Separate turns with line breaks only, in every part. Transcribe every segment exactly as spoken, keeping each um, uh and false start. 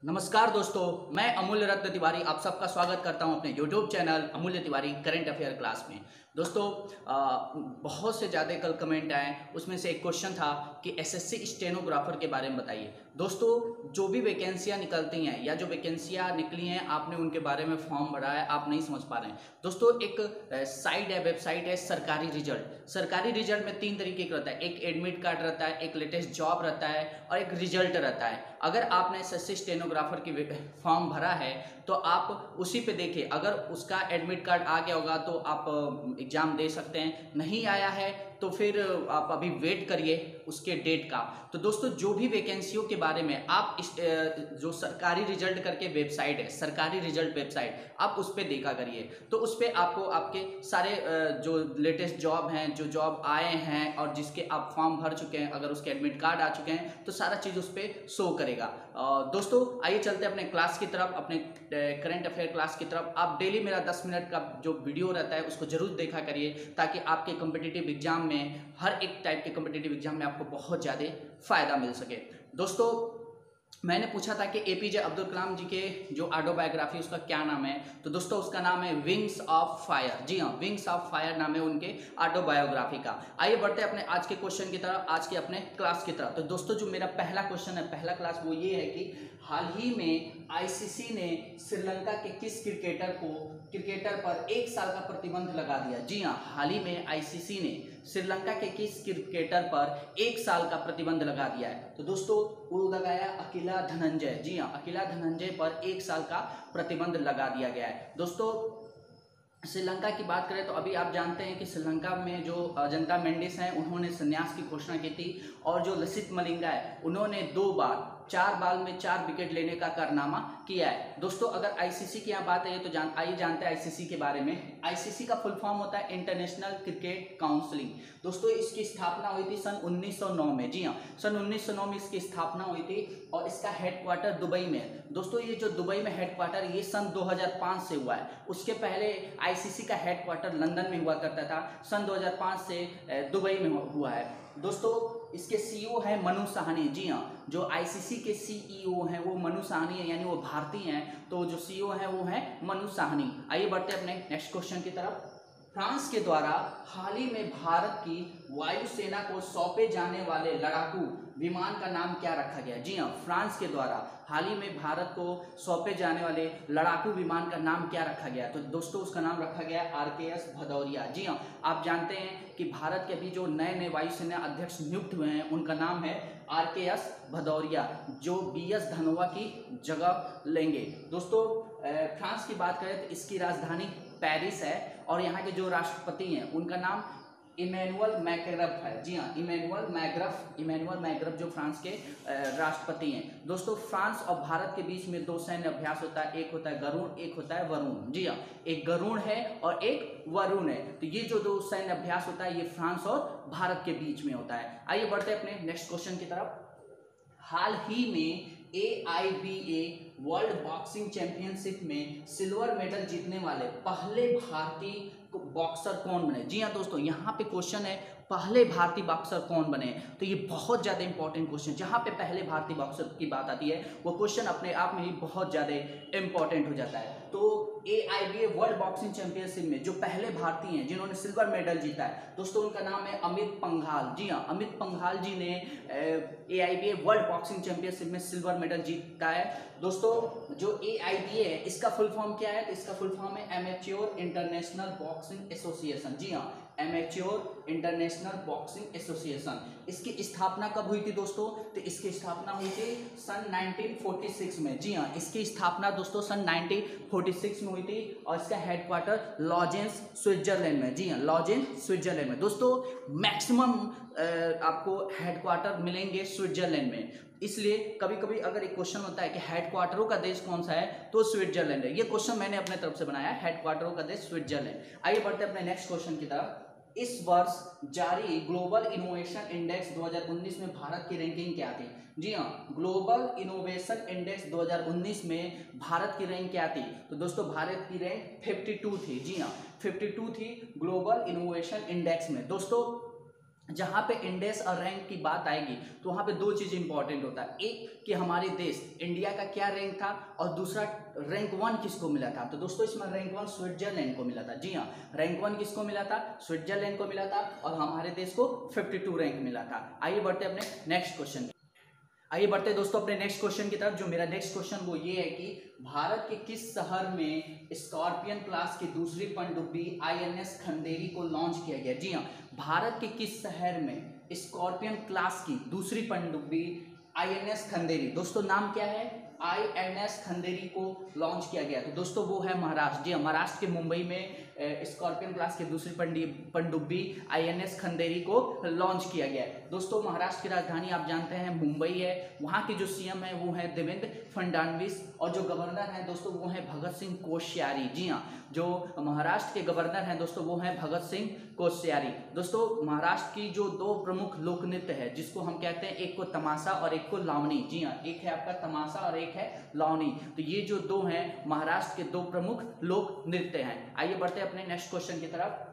नमस्कार दोस्तों, मैं अमूल्य रत्न तिवारी आप सबका स्वागत करता हूं अपने यूट्यूब चैनल अमूल्य तिवारी करंट अफेयर क्लास में। दोस्तों आ, बहुत से ज़्यादा कल कमेंट आए, उसमें से एक क्वेश्चन था कि एसएससी स्टेनोग्राफर के बारे में बताइए। दोस्तों जो भी वैकेंसियां निकलती हैं या जो वैकेंसियां निकली हैं आपने उनके बारे में फॉर्म भरा है, आप नहीं समझ पा रहे हैं। दोस्तों एक साइट है, वेबसाइट है सरकारी रिजल्ट। सरकारी रिजल्ट में तीन तरीके का रहता है, एक एडमिट कार्ड रहता है, एक लेटेस्ट जॉब रहता है और एक रिजल्ट रहता है। अगर आपने एसएससी स्टेनोग्राफर की फॉर्म भरा है तो आप उसी पे देखिए, अगर उसका एडमिट कार्ड आ गया होगा तो आप एग्ज़ाम दे सकते हैं, नहीं आया है तो फिर आप अभी वेट करिए उसके डेट का। तो दोस्तों जो भी वैकेंसियों के बारे में आप इस जो सरकारी रिजल्ट करके वेबसाइट है, सरकारी रिजल्ट वेबसाइट, आप उस पर देखा करिए। तो उस पर आपको आपके सारे जो लेटेस्ट जॉब हैं, जो जॉब आए हैं और जिसके आप फॉर्म भर चुके हैं, अगर उसके एडमिट कार्ड आ चुके हैं तो सारा चीज़ उस पर शो करेगा। दोस्तों आइए चलते हैं अपने क्लास की तरफ, अपने करंट अफेयर क्लास की तरफ। आप डेली मेरा दस मिनट का जो वीडियो रहता है उसको जरूर देखा करिए, ताकि आपके कॉम्पिटिटिव एग्जाम में, हर एक टाइप के कॉम्पिटिटिव एग्जाम में आपको बहुत ज़्यादा फायदा मिल सके। दोस्तों मैंने पूछा था कि एपीजे अब्दुल कलाम जी के जो ऑटोबायोग्राफी उसका क्या नाम है, तो दोस्तों उसका नाम है विंग्स ऑफ फायर। जी हाँ, विंग्स ऑफ फायर नाम है उनके ऑटोबायोग्राफी का। आइए बढ़ते हैं अपने आज के क्वेश्चन की तरफ, आज के अपने क्लास की तरफ। तो दोस्तों जो मेरा पहला क्वेश्चन है, पहला क्लास वो ये है कि हाल ही में आईसीसी ने श्रीलंका के किस क्रिकेटर को क्रिकेटर पर एक साल का प्रतिबंध लगा दिया। जी हाँ, हाल ही में आईसीसी ने श्रीलंका के किस क्रिकेटर पर एक साल का प्रतिबंध लगा दिया है। तो दोस्तों वो लगाया अकेला धनंजय। जी हाँ, अकेला धनंजय पर एक साल का प्रतिबंध लगा दिया गया है। दोस्तों श्रीलंका की बात करें तो अभी आप जानते हैं कि श्रीलंका में जो अजंता मेंडिस हैं उन्होंने संन्यास की घोषणा की थी, और जो लसित मलिंगा है उन्होंने दो बार चार बॉल में चार विकेट लेने का कारनामा किया है। दोस्तों अगर आईसीसी की यहाँ बात है तो जान आइए जानते हैं आईसीसी के बारे में। आईसीसी का फुल फॉर्म होता है इंटरनेशनल क्रिकेट काउंसिलिंग। दोस्तों इसकी स्थापना हुई थी सन उन्नीस सौ नौ में। जी हाँ, सन उन्नीस सौ नौ में इसकी स्थापना हुई थी और इसका हेडक्वार्टर दुबई में। दोस्तों ये जो दुबई में हेडक्वार्टर, ये सन दो हज़ार पाँच से हुआ है। उसके पहले आईसीसी का हेडक्वार्टर लंदन में हुआ करता था, सन दो हज़ार पाँच से दुबई में हुआ है। दोस्तों इसके सीईओ है मनु साहनी। जी हाँ, जो आईसीसी के सीईओ हैं वो मनु साहनी है, यानी वो भारतीय हैं, तो जो सीईओ हैं वो हैं मनु साहनी। आइए बढ़ते हैं अपने नेक्स्ट क्वेश्चन की तरफ। फ्रांस के द्वारा हाल ही में भारत की वायुसेना को सौंपे जाने वाले लड़ाकू विमान का नाम क्या रखा गया। जी हाँ, फ्रांस के द्वारा हाल ही में भारत को सौंपे जाने वाले लड़ाकू विमान का नाम क्या रखा गया, तो दोस्तों उसका नाम रखा गया आरकेएस भदौरिया। जी हाँ, आप जानते हैं कि भारत के अभी जो नए नए वायुसेना अध्यक्ष नियुक्त हुए हैं उनका नाम है आरकेएस भदौरिया, जो बीएस धनोआ की जगह लेंगे। दोस्तों फ्रांस की बात करें तो इसकी राजधानी पेरिस है और यहाँ के जो राष्ट्रपति हैं उनका नाम इमैनुअल मैक्रफ है। जी हाँ, इमैनुअल मैक्रफ इमैनुअल मैक्रफ जो फ्रांस के राष्ट्रपति हैं। दोस्तों फ्रांस और भारत के बीच में दो सैन्य अभ्यास होता है, एक होता है गरुण, एक होता है वरुण। जी हाँ, एक गरुण है और एक वरुण है। तो ये जो दो सैन्य अभ्यास होता है ये फ्रांस और भारत के बीच में होता है। आइए बढ़ते हैं अपने नेक्स्ट क्वेश्चन की तरफ। हाल ही में A I B A world boxing championship में सिल्वर मेडल जीतने वाले पहले भारतीय बॉक्सर कौन बने। जी हाँ दोस्तों, यहाँ पे क्वेश्चन है पहले भारतीय बॉक्सर कौन बने। तो ये बहुत ज़्यादा इंपॉर्टेंट क्वेश्चन, जहाँ पे पहले भारतीय बॉक्सर की बात आती है वो क्वेश्चन अपने आप में ही बहुत ज़्यादा इंपॉर्टेंट हो जाता है। तो A I B A world boxing championship में जो पहले भारतीय हैं जिन्होंने सिल्वर मेडल जीता है, दोस्तों उनका नाम है अमित पंघाल। जी हाँ, अमित पंघाल जी ने A I B A world boxing championship में सिल्वर मेडल जीता है। दोस्तों जो ए आई बी ए है इसका फुल फॉर्म क्या है, तो इसका फुल फॉर्म है एमेच्योर इंटरनेशनल बॉक्सिंग एसोसिएशन। जी हाँ, एमेच्योर इंटरनेशनल बॉक्सिंग एसोसिएशन। इसकी स्थापना कब हुई थी दोस्तों, तो इसकी स्थापना हुई थी सन नाइनटीन फोर्टी सिक्स में। जी हाँ, इसकी स्थापना दोस्तों सन नाइनटीन फोर्टी सिक्स में हुई थी और इसका हेडक्वार्टर लॉजेंस स्विट्जरलैंड में। जी हाँ, लॉजेंस स्विट्जरलैंड में। दोस्तों मैक्सिमम आपको हेडक्वार्टर मिलेंगे स्विट्जरलैंड में, इसलिए कभी कभी अगर एक क्वेश्चन होता है कि हेडक्वार्टरों का देश कौन सा है, तो स्विट्जरलैंड है। ये क्वेश्चन मैंने अपने तरफ से बनाया, हेडक्वार्टरों का देश स्विट्जरलैंड। आइए बढ़ते हैं अपने नेक्स्ट क्वेश्चन की तरफ। इस वर्ष जारी ग्लोबल इनोवेशन इंडेक्स दो हज़ार उन्नीस में भारत की रैंकिंग क्या थी। जी हाँ, ग्लोबल इनोवेशन इंडेक्स दो हज़ार उन्नीस में भारत की रैंक क्या थी, तो दोस्तों भारत की रैंक बावन थी। जी हाँ, बावन थी ग्लोबल इनोवेशन इंडेक्स में। दोस्तों जहाँ पे इंडेक्स और रैंक की बात आएगी तो वहाँ पे दो चीज़ इंपॉर्टेंट होता है, एक कि हमारे देश इंडिया का क्या रैंक था और दूसरा रैंक वन किसको मिला था। तो दोस्तों इसमें रैंक वन स्विट्जरलैंड को मिला था। जी हाँ, रैंक वन किसको मिला था, स्विट्जरलैंड को मिला था और हमारे देश को बावन रैंक मिला था। आइए बढ़ते अपने नेक्स्ट क्वेश्चन आइए बढ़ते दोस्तों अपने नेक्स्ट क्वेश्चन की तरफ। जो मेरा नेक्स्ट क्वेश्चन वो ये है कि भारत के किस शहर में स्कॉर्पियन क्लास की दूसरी पनडुब्बी आईएनएस खंडेरी को लॉन्च किया गया। जी हाँ, भारत के किस शहर में स्कॉर्पियन क्लास की दूसरी पनडुब्बी आईएनएस खंडेरी, दोस्तों नाम क्या है, आईएनएस खंडेरी को लॉन्च किया गया। तो दोस्तों वो है महाराष्ट्र। जी हाँ, महाराष्ट्र के मुंबई में स्कॉर्पियन क्लास की दूसरी पनडुब्बी आईएनएस खंडेरी को लॉन्च किया गया है। दोस्तों महाराष्ट्र की राजधानी आप जानते हैं मुंबई है। वहाँ के जो सीएम है वो है देवेंद्र फडणवीस और जो गवर्नर हैं दोस्तों वो है भगत सिंह कोश्यारी। जी हाँ, जो महाराष्ट्र के गवर्नर हैं दोस्तों वो हैं भगत सिंह कोश्यारी। दोस्तों महाराष्ट्र की जो दो प्रमुख लोक नृत्य है जिसको हम कहते हैं, एक को तमाशा और एक को लावनी। जी हाँ, एक है आपका तमाशा और एक है लावनी। तो ये जो दो हैं महाराष्ट्र के दो प्रमुख लोक नृत्य हैं। आइए बढ़ते हैं अपने नेक्स्ट क्वेश्चन की तरफ।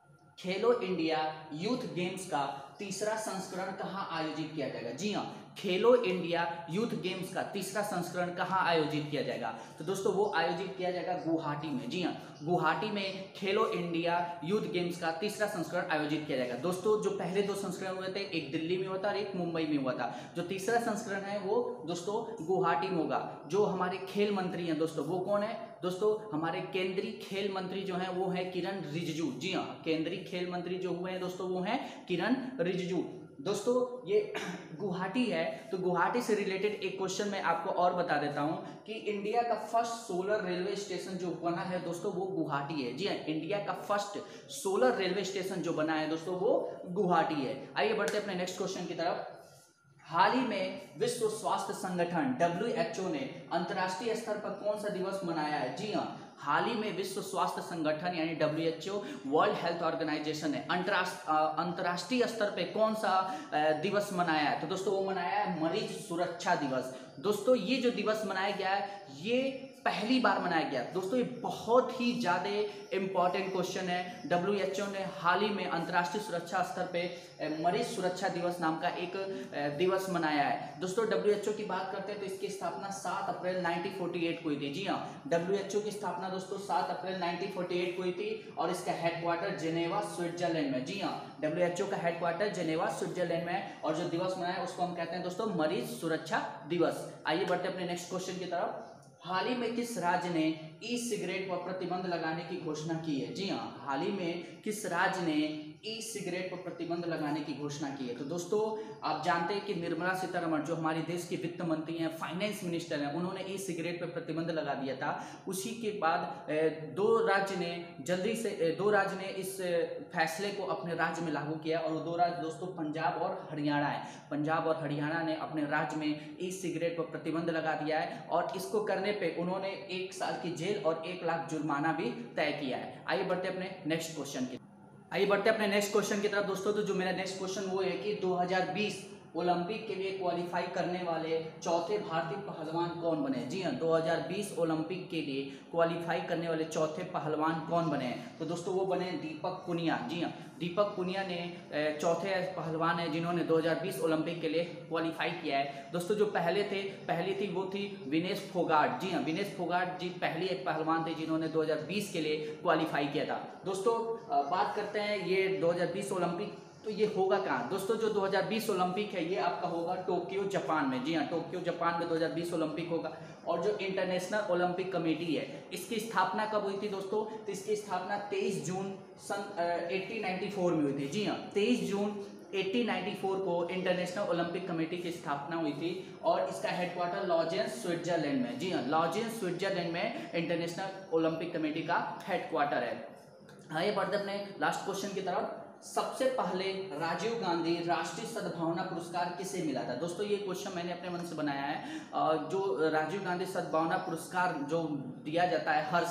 खेलो इंडिया यूथ गेम्स का तीसरा संस्करण कहाँ आयोजित किया जाएगा। जी हाँ, खेलो इंडिया यूथ गेम्स का तीसरा संस्करण कहाँ आयोजित किया जाएगा। तो दोस्तों वो आयोजित किया जाएगा गुवाहाटी में। जी हाँ, गुवाहाटी में खेलो इंडिया यूथ गेम्स का तीसरा संस्करण आयोजित किया जाएगा। दोस्तों जो पहले दो संस्करण हुए थे, एक दिल्ली में हुआ था और एक मुंबई में हुआ था। जो तीसरा संस्करण है वो दोस्तों गुवाहाटी में होगा। जो हमारे खेल मंत्री हैं दोस्तों वो कौन है, दोस्तों हमारे केंद्रीय खेल मंत्री जो हैं वो है किरण रिजिजू। जी हाँ, केंद्रीय खेल मंत्री जो हुए हैं दोस्तों वो हैं किरण रिजिजू। दोस्तों ये गुवाहाटी है, तो गुवाहाटी से रिलेटेड एक क्वेश्चन मैं आपको और बता देता हूं कि इंडिया का फर्स्ट सोलर रेलवे स्टेशन जो बना है दोस्तों वो गुवाहाटी है। जी हाँ, इंडिया का फर्स्ट सोलर रेलवे स्टेशन जो बना है दोस्तों वो गुवाहाटी है। आइए बढ़ते अपने नेक्स्ट क्वेश्चन की तरफ। हाल ही में विश्व स्वास्थ्य संगठन डब्ल्यू एच ओ ने अंतर्राष्ट्रीय स्तर पर कौन सा दिवस मनाया है। जी हाँ, हाल ही में विश्व स्वास्थ्य संगठन यानी W H O world health organization ने अंतर्राष्ट्रीय स्तर पे कौन सा दिवस मनाया है। तो दोस्तों वो मनाया है मरीज सुरक्षा दिवस। दोस्तों ये जो दिवस मनाया गया है ये पहली बार मनाया गया। दोस्तों ये बहुत ही ज़्यादा इंपॉर्टेंट क्वेश्चन है। डब्ल्यू एच ओ ने हाल ही में अंतर्राष्ट्रीय सुरक्षा स्तर पे मरीज सुरक्षा दिवस नाम का एक दिवस मनाया है। दोस्तों डब्ल्यू एच ओ की बात करते हैं तो इसकी स्थापना सात अप्रैल उन्नीस सौ अड़तालीस को हुई थी। जी हाँ, डब्ल्यू एच ओ की स्थापना दोस्तों सात अप्रैल उन्नीस सौ अड़तालीस को हुई थी और इसका हेडक्वार्टर जेनेवा स्विट्जरलैंड में। जी हाँ, डब्ल्यू एच ओ का हेडक्वार्टर जेनेवा स्विट्जरलैंड में है और जो दिवस मनाया है उसको हम कहते हैं दोस्तों मरीज सुरक्षा दिवस। आइए बढ़ते अपने नेक्स्ट क्वेश्चन की तरफ। हाल ही में किस राज्य ने ई सिगरेट पर प्रतिबंध लगाने की घोषणा की है। जी हाँ, हाल ही में किस राज्य ने ई सिगरेट पर प्रतिबंध लगाने की घोषणा की है। तो दोस्तों आप जानते हैं कि निर्मला सीतारमण जो हमारी देश की वित्त मंत्री हैं, फाइनेंस मिनिस्टर हैं, उन्होंने ई सिगरेट पर प्रतिबंध लगा दिया था। उसी के बाद दो राज्य ने जल्दी से दो राज्य ने इस फैसले को अपने राज्य में लागू किया और वो दो राज्य दोस्तों पंजाब और हरियाणा है। पंजाब और हरियाणा ने अपने राज्य में ई सिगरेट पर प्रतिबंध लगा दिया है और इसको करने पे उन्होंने एक साल की जेल और एक लाख जुर्माना भी तय किया है। आइए बढ़ते अपने नेक्स्ट क्वेश्चन की आइए बढ़ते अपने नेक्स्ट क्वेश्चन की तरफ। दोस्तों तो जो मेरा नेक्स्ट क्वेश्चन वो है कि दो हज़ार बीस ओलंपिक के लिए क्वालिफाई करने वाले चौथे भारतीय पहलवान कौन बने। जी हाँ, दो हज़ार बीस ओलंपिक के लिए क्वालिफाई करने वाले चौथे पहलवान कौन बने हैं। तो दोस्तों वो बने दीपक पुनिया। जी हाँ, दीपक पुनिया ने चौथे पहलवान है जिन्होंने दो हज़ार बीस ओलंपिक के लिए क्वालिफाई किया है। दोस्तों जो पहले थे पहली थी वो थी विनेश फोगाट। जी हाँ, विनेश फोगाट जी पहली एक पहलवान थे जिन्होंने दो हज़ार बीस के लिए क्वालिफाई किया था। दोस्तों बात करते हैं ये दो हज़ार बीस ओलंपिक, तो ये होगा कहाँ। दोस्तों जो दो हज़ार बीस ओलंपिक है ये आपका होगा टोक्यो जापान में। जी हाँ, टोक्यो जापान में दो हज़ार बीस ओलंपिक होगा। और जो इंटरनेशनल ओलंपिक कमेटी है इसकी स्थापना कब हुई थी दोस्तों, तो इसकी स्थापना तेईस जून सन अठारह सौ चौरानवे में हुई थी। जी हाँ, तेईस जून अठारह सौ चौरानवे को इंटरनेशनल ओलंपिक कमेटी की स्थापना हुई थी और इसका हेडक्वार्टर लॉजेंस स्विट्जरलैंड में। जी हाँ, लॉजेंस स्विट्जरलैंड में इंटरनेशनल ओलंपिक कमेटी का हेडक्वार्टर है। आइए बढ़ते अपने लास्ट क्वेश्चन की तरफ। सबसे पहले राजीव गांधी राष्ट्रीय सद्भावना पुरस्कार किसे मिला था। दोस्तों ये क्वेश्चन मैंने अपने मन से बनाया है। जो राजीव गांधी सद्भावना पुरस्कार जो दिया जाता है हर साल,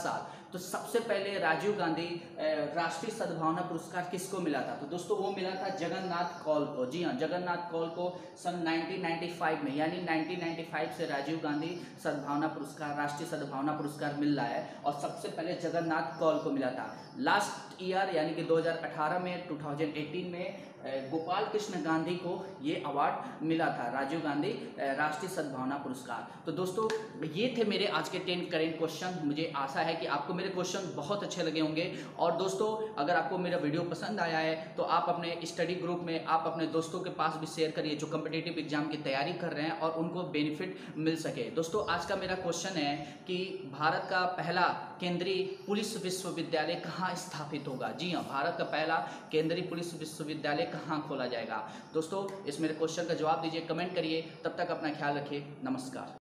तो सबसे पहले राजीव गांधी राष्ट्रीय सद्भावना पुरस्कार किसको मिला था? तो दोस्तों वो मिला था जगन्नाथ कौल को। जी हाँ, जगन्नाथ कौल को सन नाइनटीन नाइंटी फाइव में, यानी नाइनटीन नाइंटी फाइव से राजीव गांधी सद्भावना पुरस्कार, राष्ट्रीय सद्भावना पुरस्कार मिल रहा है और सबसे पहले जगन्नाथ कौल को मिला था। लास्ट ईयर यानी कि दो हज़ार अठारह में, दो हज़ार अठारह में गोपाल कृष्ण गांधी को ये अवार्ड मिला था, राजीव गांधी राष्ट्रीय सद्भावना पुरस्कार। तो दोस्तों ये थे मेरे आज के टेन करेंट क्वेश्चन। मुझे आशा है कि आपको मेरे क्वेश्चन बहुत अच्छे लगे होंगे। और दोस्तों अगर आपको मेरा वीडियो पसंद आया है तो आप अपने स्टडी ग्रुप में, आप अपने दोस्तों के पास भी शेयर करिए जो कम्पिटिटिव एग्जाम की तैयारी कर रहे हैं और उनको बेनिफिट मिल सके। दोस्तों आज का मेरा क्वेश्चन है कि भारत का पहला केंद्रीय पुलिस विश्वविद्यालय कहाँ स्थापित होगा? जी हाँ, भारत का पहला केंद्रीय पुलिस विश्वविद्यालय कहाँ खोला जाएगा? दोस्तों इस मेरे क्वेश्चन का जवाब दीजिए, कमेंट करिए। तब तक अपना ख्याल रखिए। नमस्कार।